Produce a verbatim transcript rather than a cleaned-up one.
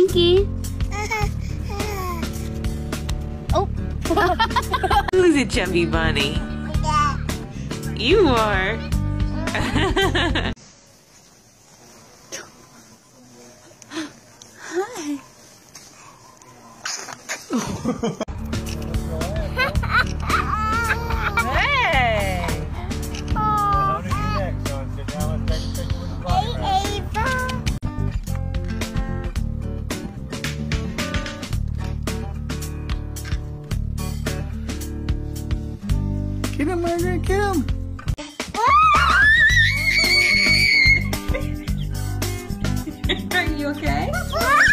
Pinky. Oh. Who's a chubby bunny? You are. Hi. Hey! Get him, Margaret, get him! Are you okay?